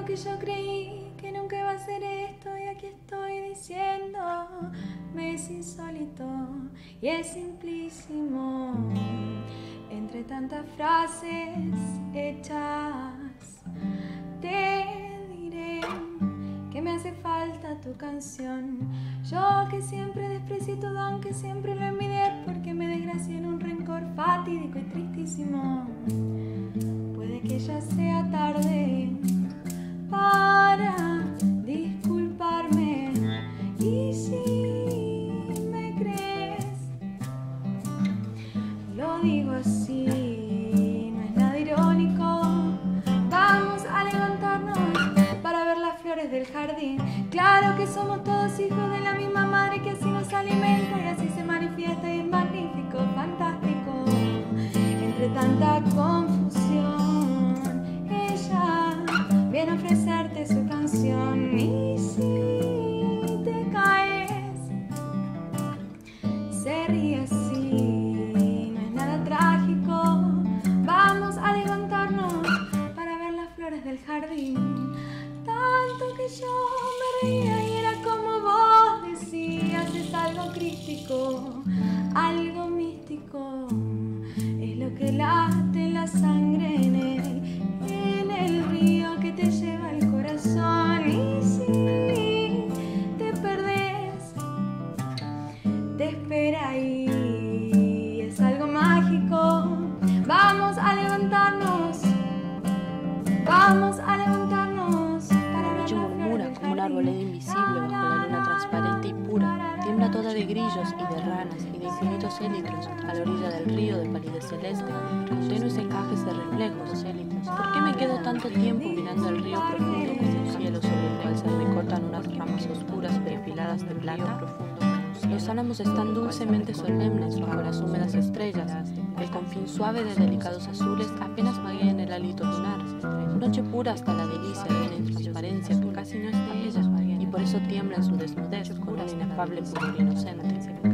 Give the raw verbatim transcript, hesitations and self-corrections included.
Tanto que yo creí que nunca iba a ser esto, y aquí estoy diciendo, me es insólito y es simplísimo. Entre tantas frases hechas, te diré que me hace falta tu canción. Yo que siempre desprecié tu don, que siempre lo envidié, porque me desgracié en un rencor fatídico y tristísimo. Puede que ya sea tarde para disculparme, y si me crees, lo digo así, no es nada irónico. Vamos a levantarnos para ver las flores del jardín. Claro que somos todos hijos de la misma madre, que así nos alimenta y así se manifiesta, y es magnífico, fantástico. Entre tanta confusión, ella viene a ofrecerte su canción, y si te caes, se ríe así, no es nada trágico. Vamos a levantarnos para ver las flores del jardín. Tanto que yo me reía y era como vos decías, es algo crítico, algo místico, es lo que late la sangre en él, en el río que te lleva el corazón. Y si te perdés, te espera ahí, es algo mágico. Vamos a levantarnos, vamos a levantarnos para ver. La noche murmura como una arboleda invisible bajo la luna transparente y pura. Tiembla toda de grillos y de ranas y de infinitos élitros a la orilla del río de palidez celeste, con tenues encajes de reflejos. ¿Por qué me quedo tanto tiempo mirando el río profundo como un cielo sobre el cual se recortan unas ramas oscuras perfiladas de plata? Los álamos están dulcemente solemnes bajo las húmedas estrellas. El confín suave de delicados azules apenas vaguea en el hálito lunar. Noche pura hasta la delicia de una transparencia que casi no es de ella, y por eso tiembla en su desnudez con un inefable pudor inocente.